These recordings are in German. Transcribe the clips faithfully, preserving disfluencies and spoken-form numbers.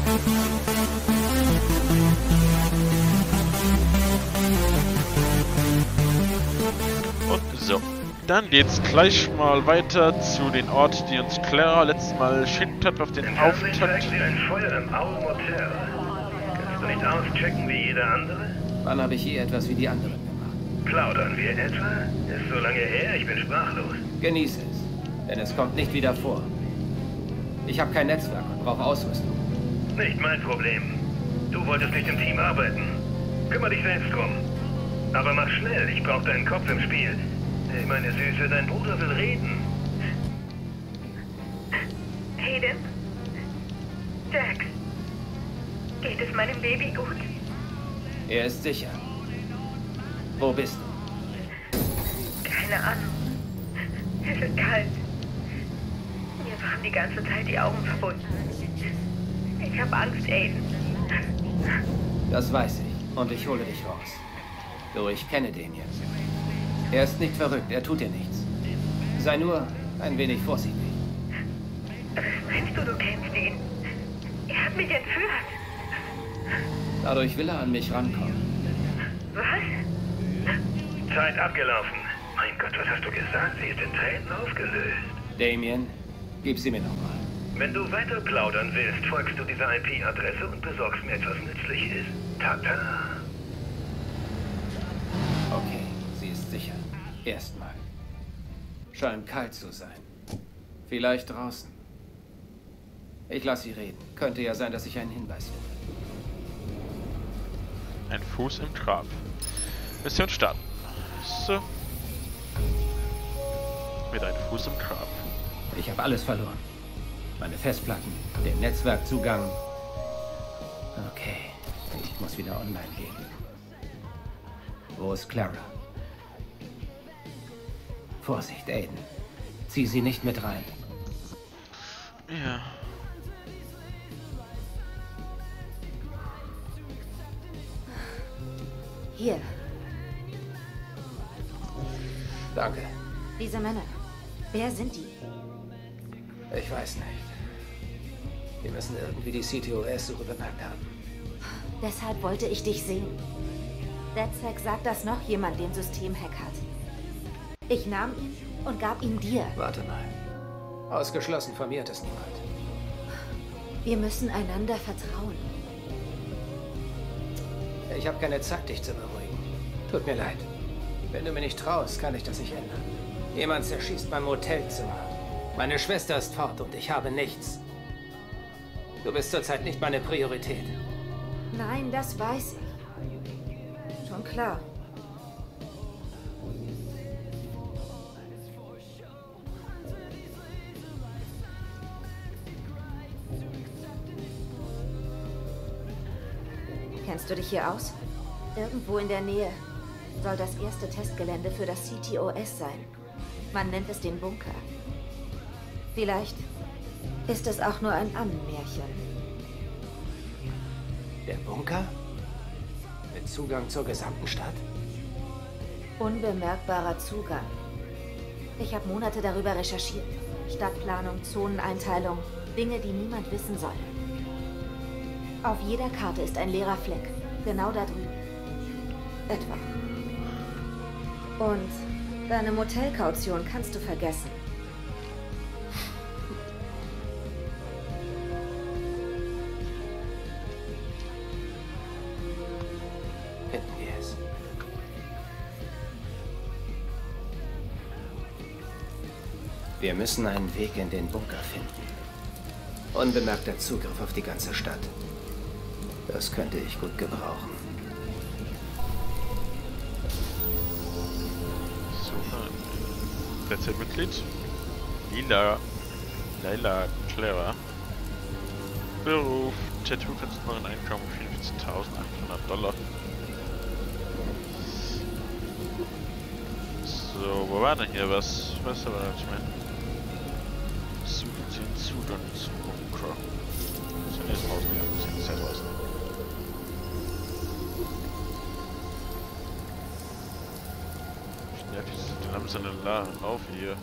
Und so. Dann geht's gleich mal weiter zu den Ort, die uns Clara letztes Mal geschickt hat auf den Auftakt. Sie ein Feuer im Owl Motel. Kannst du nicht auschecken wie jeder andere? Wann habe ich je etwas wie die anderen gemacht? Plaudern wir etwa? Ist so lange her, ich bin sprachlos. Genieße es, denn es kommt nicht wieder vor. Ich habe kein Netzwerk und brauche Ausrüstung. Nicht mein Problem. Du wolltest nicht im Team arbeiten. Kümmer dich selbst drum. Aber mach schnell, ich brauche deinen Kopf im Spiel. Hey, meine Süße, dein Bruder will reden. Aiden? Jax? Geht es meinem Baby gut? Er ist sicher. Wo bist du? Keine Ahnung. Es ist kalt. Mir waren die ganze Zeit die Augen verbunden. Ich habe Angst, Aiden. Das weiß ich. Und ich hole dich raus. Du, ich kenne den jetzt. Er ist nicht verrückt, er tut dir nichts. Sei nur ein wenig vorsichtig. Was meinst du, du kennst ihn? Er hat mich entführt. Dadurch will er an mich rankommen. Was? Zeit abgelaufen. Mein Gott, was hast du gesagt? Sie ist in Tränen aufgelöst. Damien, gib sie mir nochmal. Wenn du weiter plaudern willst, folgst du dieser I P-Adresse und besorgst mir etwas Nützliches. Tata. Okay, sie ist sicher. Erstmal. Scheint kalt zu sein. Vielleicht draußen. Ich lasse sie reden. Könnte ja sein, dass ich einen Hinweis finde. Ein Fuß im Grab. Mission starten. So. Mit einem Fuß im Grab. Ich habe alles verloren. Meine Festplatten, den Netzwerkzugang. Okay, ich muss wieder online gehen. Wo ist Clara? Vorsicht, Aiden. Zieh sie nicht mit rein. Ja. Hier, Danke. diese Männer. Wer sind die? Ich weiß nicht. Wir müssen irgendwie die C T O S-Suche bemerkt haben. Deshalb wollte ich dich sehen. DedSec sagt, dass noch jemand den Systemhack hat. Ich nahm ihn und gab ihn dir. Warte mal. Ausgeschlossen, von mir hat es niemand. Wir müssen einander vertrauen. Ich habe keine Zeit, dich zu beruhigen. Tut mir leid. Wenn du mir nicht traust, kann ich das nicht ändern. Jemand zerschießt mein Motelzimmer. Meine Schwester ist fort und ich habe nichts. Du bist zurzeit nicht meine Priorität. Nein, das weiß ich. Schon klar. Kennst du dich hier aus? Irgendwo in der Nähe soll das erste Testgelände für das C T O S sein. Man nennt es den Bunker. Vielleicht ist es auch nur ein Ammenmärchen. Der Bunker? Mit Zugang zur gesamten Stadt? Unbemerkbarer Zugang. Ich habe Monate darüber recherchiert. Stadtplanung, Zoneneinteilung, Dinge, die niemand wissen soll. Auf jeder Karte ist ein leerer Fleck. Genau da drüben. Etwa. Und deine Motelkaution kannst du vergessen. Finden wir es. Wir müssen einen Weg in den Bunker finden. Unbemerkter Zugriff auf die ganze Stadt. Das könnte ich gut gebrauchen. Suche. Derzeit-Mitglied. Lila. Laila Clara. Beruf. Tattoo-Künstlerin. Einkommen fünfzehntausendachthundert Dollar. So, wo war denn hier was? Ich weiß aber nicht mehr. Suchen Sie den Zugang zum Bunker. So, ne, ist draußen, ja. Ist jetzt ja draußen. Ja, die haben so eine Lauf hier.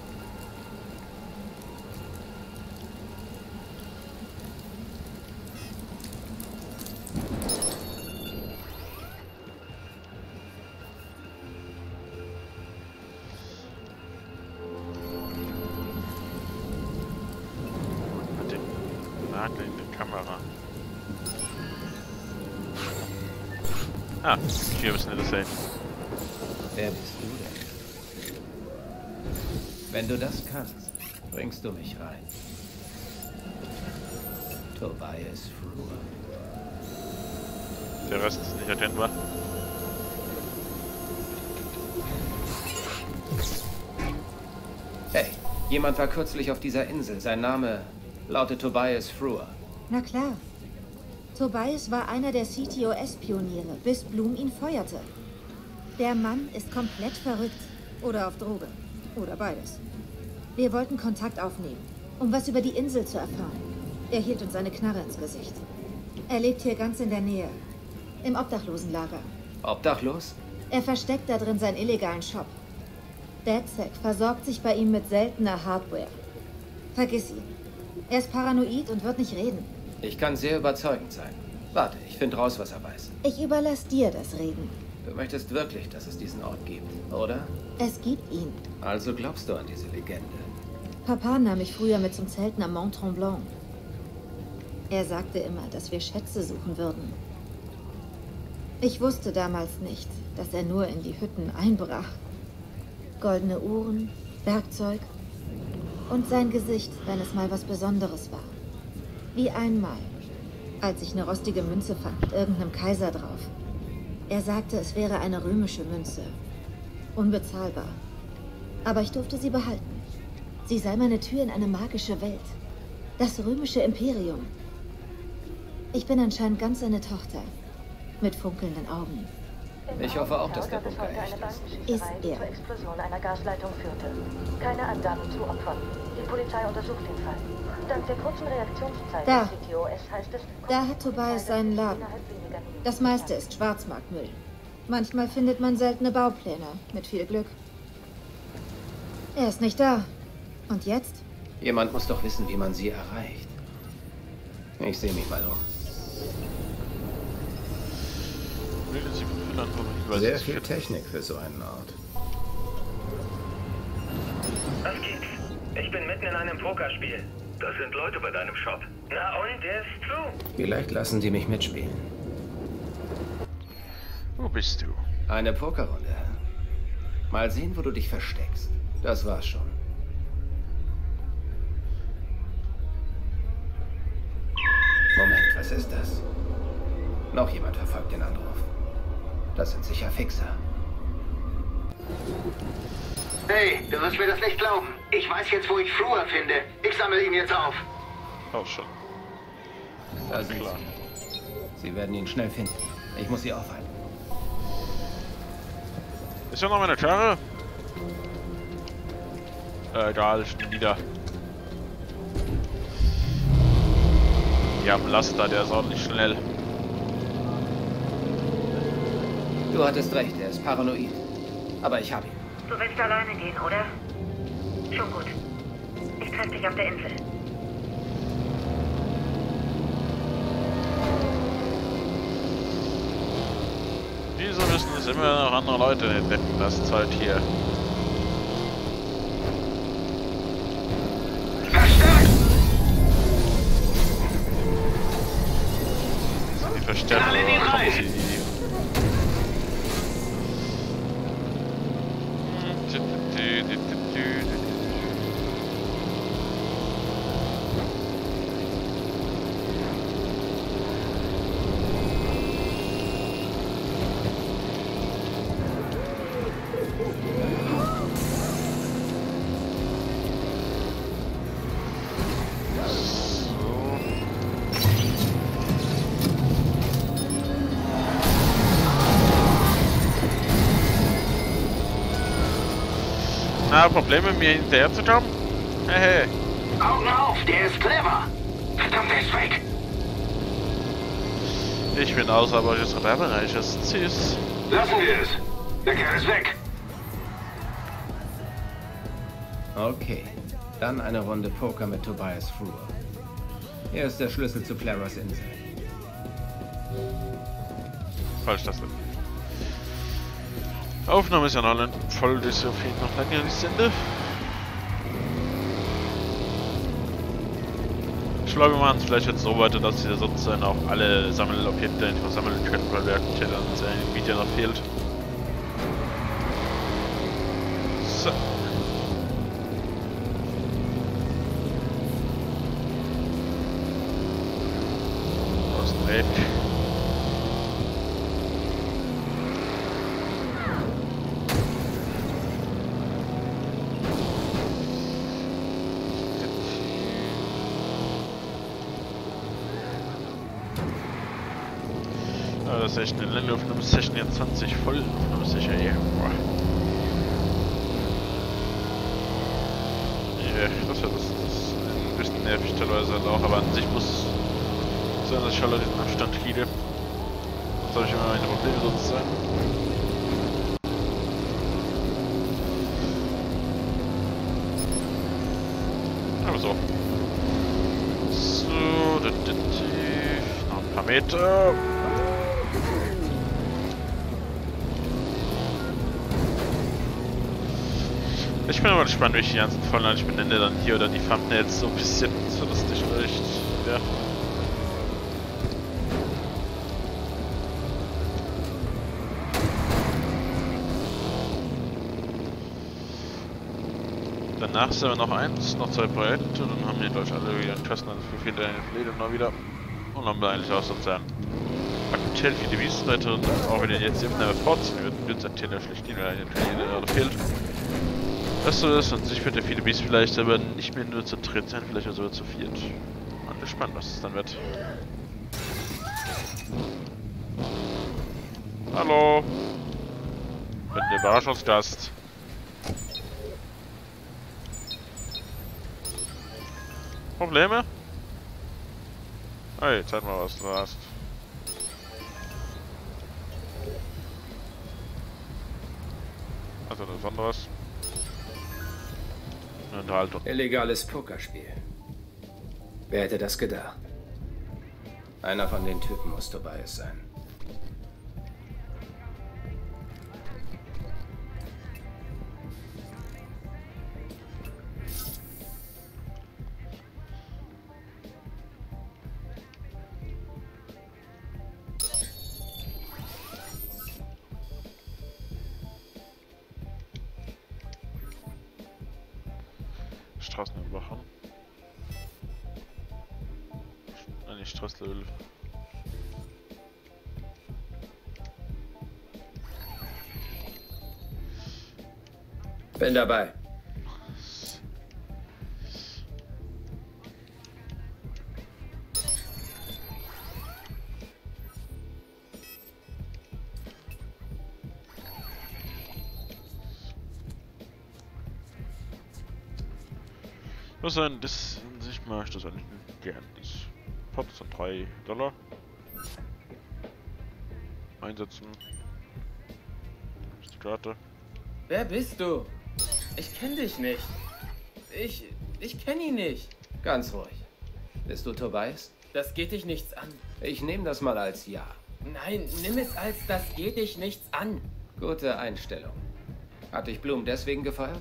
Kamera. Ah, hier müssen wir das sehen. Wer bist du denn? Wenn du das kannst, bringst du mich rein. Tobias Frewer. Der Rest ist nicht erkennbar. Hey, jemand war kürzlich auf dieser Insel. Sein Name lautet Tobias Frewer. Na klar. Tobias war einer der C T O S-Pioniere, bis Bloom ihn feuerte. Der Mann ist komplett verrückt. Oder auf Droge. Oder beides. Wir wollten Kontakt aufnehmen, um was über die Insel zu erfahren. Er hielt uns eine Knarre ins Gesicht. Er lebt hier ganz in der Nähe. Im Obdachlosenlager. Obdachlos? Er versteckt da drin seinen illegalen Shop. DedSec versorgt sich bei ihm mit seltener Hardware. Vergiss ihn. Er ist paranoid und wird nicht reden. Ich kann sehr überzeugend sein. Warte, ich finde raus, was er weiß. Ich überlasse dir das Reden. Du möchtest wirklich, dass es diesen Ort gibt, oder? Es gibt ihn. Also glaubst du an diese Legende? Papa nahm mich früher mit zum Zelten am Mont Tremblant. Er sagte immer, dass wir Schätze suchen würden. Ich wusste damals nicht, dass er nur in die Hütten einbrach. Goldene Uhren, Werkzeug und sein Gesicht, wenn es mal was Besonderes war. Wie einmal, als ich eine rostige Münze fand mit irgendeinem Kaiser drauf. Er sagte, es wäre eine römische Münze. Unbezahlbar. Aber ich durfte sie behalten. Sie sei meine Tür in eine magische Welt. Das römische Imperium. Ich bin anscheinend ganz seine Tochter. Mit funkelnden Augen. Ich hoffe auch, dass der Bunker echt ist. Ist er. zur Explosion einer Gasleitung führte. Keine Angaben zu Opfern. Die Polizei untersucht den Fall. Dank der kurzen Reaktionszeit Da. des C T O S heißt es... Da hat Tobias seinen Laden. Das meiste ist Schwarzmarktmüll. Manchmal findet man seltene Baupläne. Mit viel Glück. Er ist nicht da. Und jetzt? Jemand muss doch wissen, wie man sie erreicht. Ich sehe mich mal um. Sehr viel Technik für so einen Ort. Was gibt's? Ich bin mitten in einem Pokerspiel. Da sind Leute bei deinem Shop. Na und, der ist zu. Vielleicht lassen die mich mitspielen. Wo bist du? Eine Pokerrunde. Mal sehen, wo du dich versteckst. Das war's schon. Moment, was ist das? Noch jemand verfolgt den Anruf. Das sind sicher Fixer. Hey, du wirst mir das nicht glauben. Ich weiß jetzt, wo ich Frewer finde. Ich sammle ihn jetzt auf. Auch schon. Da sind sie. Sie werden ihn schnell finden. Ich muss sie aufhalten. Ist ja noch meine Karre? Äh, egal, ich bin wieder. Ja, Blaster, der ist auch nicht schnell. Du hattest recht, er ist paranoid. Aber ich habe ihn. Du willst alleine gehen, oder? Schon gut. Ich treffe dich auf der Insel. Wieso müssen es immer noch andere Leute entdecken? Das ist halt hier. Die Verstärkung. Na, Probleme, mir hinterher zu kommen? Hey, hey. Augen auf, der ist clever. Verdammt, der ist weg. Ich bin außerhalb des Radarbereiches. Tschüss. Lassen wir es. Der Kerl ist weg. Okay, dann eine Runde Poker mit Tobias Frewer. Er ist der Schlüssel zu Claras Insel. Falsch, das wird. Aufnahme ist ja noch voll, das auf jeden Fall noch lange nicht Ende. schlage, wir machen es vielleicht jetzt so weiter, dass ihr sonst dann auch alle Sammelobjekte einfach sammeln könnt, weil der dann sein Video noch fehlt. So. Aus dem Weg. Das ist echt eine Länge auf einem Session jetzt zwanzig voll. Das ist sicher eh. Boah. Ja, das war das, das ein bisschen nervig teilweise halt auch, aber an sich muss sein, dass ich alle diesen Abstand kriege. Das soll ich immer meine Probleme sonst sein. Aber so. So, da, da, da. Noch ein paar Meter. Ich bin aber gespannt, wie ich die ganzen Folgen ich benenne, dann hier oder die Thumbnails so ein bisschen so lustig vielleicht. Ja. Danach ist aber noch eins, noch zwei Projekte, dann haben wir glaube ich alle wieder Interessen an für viele Pläne noch wieder. Und dann haben wir eigentlich auch sozusagen aktuell viele Wiesen weiter und auch wenn ihr jetzt eben eine fortziehen würden, wird es aktuell schlecht gehen, weil eine Pläne fehlt. Das so ist, und sich wird der viele Beast vielleicht aber nicht mehr nur zu dritt sein, vielleicht sogar zu viert. Mal gespannt, was es dann wird. Hallo! Ich bin der Überraschungsgast. Probleme? Hey, zeig mal, was du hast. Also, was anderes. Unterhaltung. Illegales Pokerspiel. Wer hätte das gedacht? Einer von den Typen muss Tobias sein. Straßenüberwachung. Nein, nicht Straßenlevel. Bin dabei. Das ein, das an sich mag ich das eigentlich gern. Das Pot sind drei Dollar. Einsetzen. Das ist die Karte. Wer bist du? Ich kenne dich nicht. Ich. ich kenne ihn nicht. Ganz ruhig. Bist du Tobias? Das geht dich nichts an. Ich nehme das mal als Ja. Nein, nimm es als das geht dich nichts an. Gute Einstellung. Hat dich Blum deswegen gefeuert?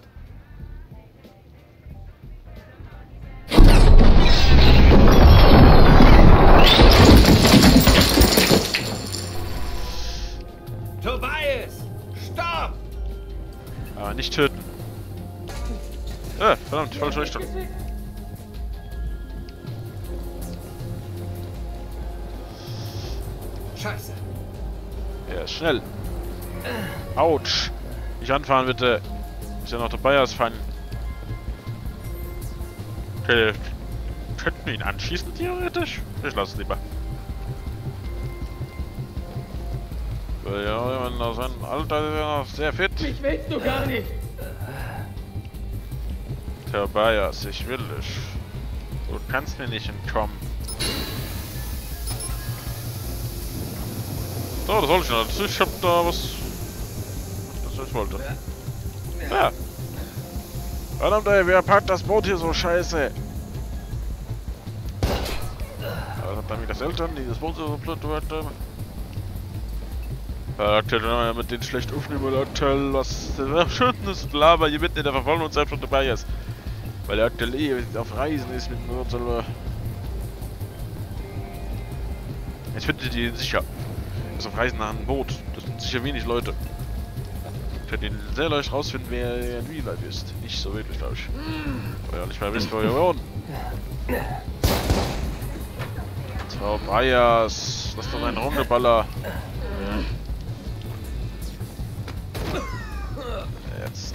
Tobias! Stopp! Aber nicht töten. Ah, verdammt, falsche Richtung. Scheiße. Ja, schnell. Autsch. Nicht anfahren, bitte. Ist ja noch dabei ausfahren. Okay, könnten wir ihn anschießen, theoretisch? Ich lasse es lieber. Ja, wenn er sein Alter ist ja noch sehr fit. Mich willst du gar nicht. Tobias, ich will dich. Du kannst mir nicht entkommen. So, das wollte ich noch. Ich hab da was... Das ich wollte. Ja. Verdammt ey, wer packt das Boot hier so scheiße? Das hat dann wieder das Eltern, die das Boot so blöd haben. Ja, mit denen schlecht aufnehmen, aktuell, was schön ist, Lava, hier mitten in der Verfolgung und selbst schon dabei ist. Weil er aktuell eh auf Reisen ist mit uns selber. Jetzt findet ihr ihn sicher. Das ist auf Reisen nach einem Boot. Das sind sicher wenig Leute. Könnt ihn sehr leicht rausfinden, wer er in Real Life ist. Nicht so wirklich, glaube ich. Weil ihr nicht mehr wisst, wo ihr wohnt. Frau Bayers, lass doch einen Rumgeballer. Jetzt.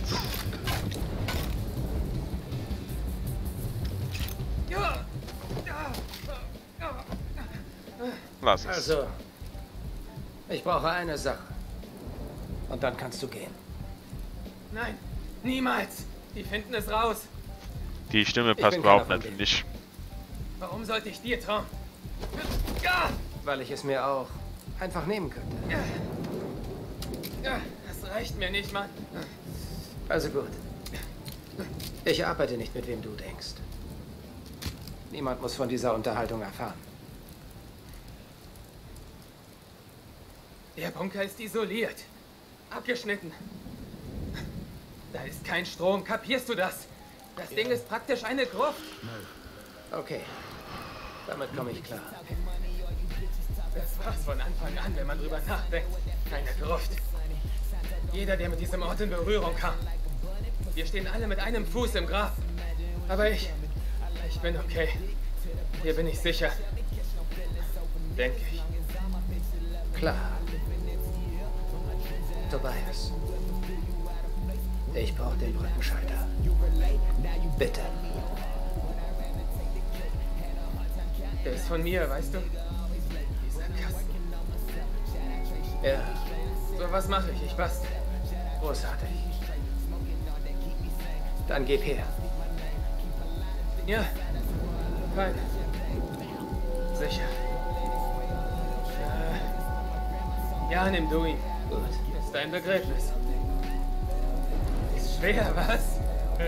Lass es. Also, ich brauche eine Sache. Und dann kannst du gehen. Nein, niemals. Die finden es raus. Die Stimme Ich passt bin überhaupt keiner nicht, von finde ich. Warum sollte ich dir trauen? Ja! Weil ich es mir auch einfach nehmen könnte. Ja, das reicht mir nicht, Mann. Also gut. Ich arbeite nicht mit wem du denkst. Niemand muss von dieser Unterhaltung erfahren. Der Bunker ist isoliert. Abgeschnitten. Da ist kein Strom, kapierst du das? Das Ding ist praktisch eine Gruft. Okay. Damit komme ich klar. Das war's von Anfang an, wenn man drüber nachdenkt. Eine Gruft. Jeder, der mit diesem Ort in Berührung kam. Wir stehen alle mit einem Fuß im Grab. Aber ich... Ich bin okay. Hier bin ich sicher. Denke ich. Klar. Tobias. Ich brauche den Brückenschalter. Bitte. Der ist von mir, weißt du? Dieser Kasten. Ja, So was mache ich, ich passt. großartig. Dann gib her. Ja. Fein. Sicher. Äh, ja, nimm du ihn. Gut. Das ist dein Begräbnis. Ist schwer, was?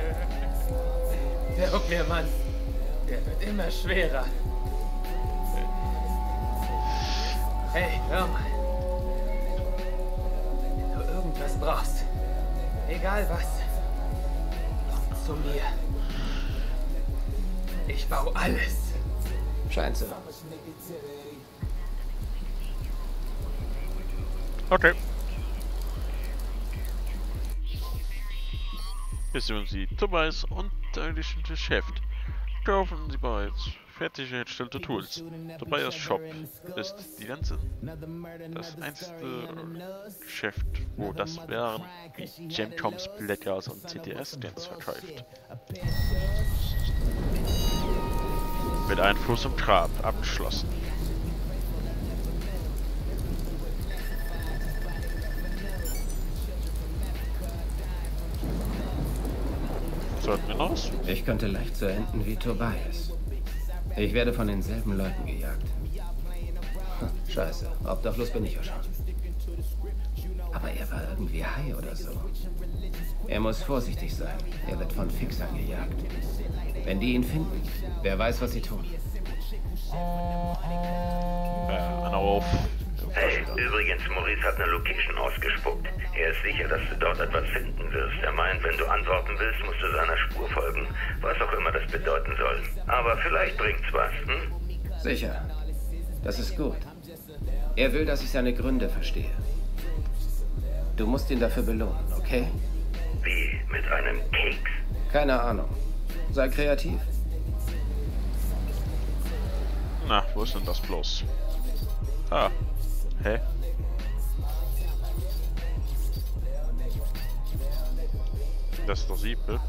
Glaub mir, Mann. Der wird immer schwerer. Hey, hör mal. Wenn du irgendwas brauchst, egal was, komm zu mir. Ich baue alles. Scheint so. Okay. Hier sehen Sie Tobias und eigentlich ein Geschäft. Kaufen Sie bereits fertig hergestellte Tools. Tobias Shop ist die ganze das einzige Geschäft, wo das wären wie Gemtoms, Blackers und C T S-Skins verkauft. Mit einem Fuß im Grab abgeschlossen. Sollten wir raus? Ich könnte leicht so enden wie Tobias. Ich werde von denselben Leuten gejagt. Hm, Scheiße, obdachlos bin ich ja schon. Aber er war irgendwie high oder so. Er muss vorsichtig sein. Er wird von Fixern gejagt. Wenn die ihn finden, wer weiß, was sie tun. Äh, einer auf. Hey, übrigens, Maurice hat eine Location ausgespuckt. Er ist sicher, dass du dort etwas finden wirst. Er meint, wenn du antworten willst, musst du seiner Spur folgen. Was auch immer das bedeuten soll. Aber vielleicht bringt's was, hm? Sicher. Das ist gut. Er will, dass ich seine Gründe verstehe. Du musst ihn dafür belohnen, okay? Wie, mit einem Keks? Keine Ahnung. Sei kreativ. Na, wo ist denn das bloß? Ah. Hä? Das ist doch Siebel.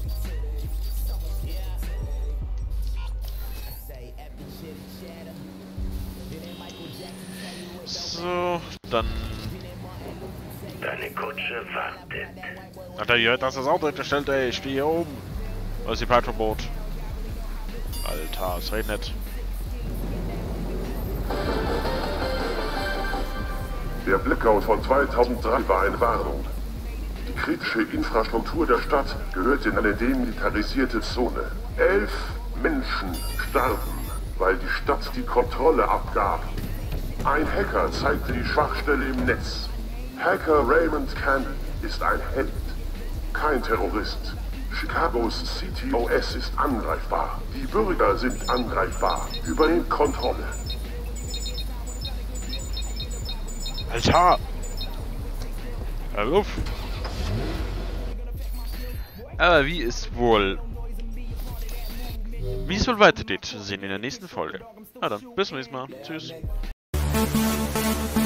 So, dann... Deine Kutsche wartet. Alter, ihr hört, dass das Auto hinterstellt, ey. Ich stehe hier oben. Da ist die Petrolboot. Alter, es regnet. Der Blackout von zweitausenddrei war eine Warnung. Die kritische Infrastruktur der Stadt gehört in eine demilitarisierte Zone. Elf Menschen starben, weil die Stadt die Kontrolle abgab. Ein Hacker zeigte die Schwachstelle im Netz. Hacker Raymond Cannon ist ein Held, kein Terrorist. Chicagos C T O S ist angreifbar. Die Bürger sind angreifbar. Übernehmt Kontrolle. Alter! Hör auf! Aber wie es wohl... Wie es wohl weitergeht, zu sehen in der nächsten Folge. Na dann, bis zum nächsten Mal. Tschüss.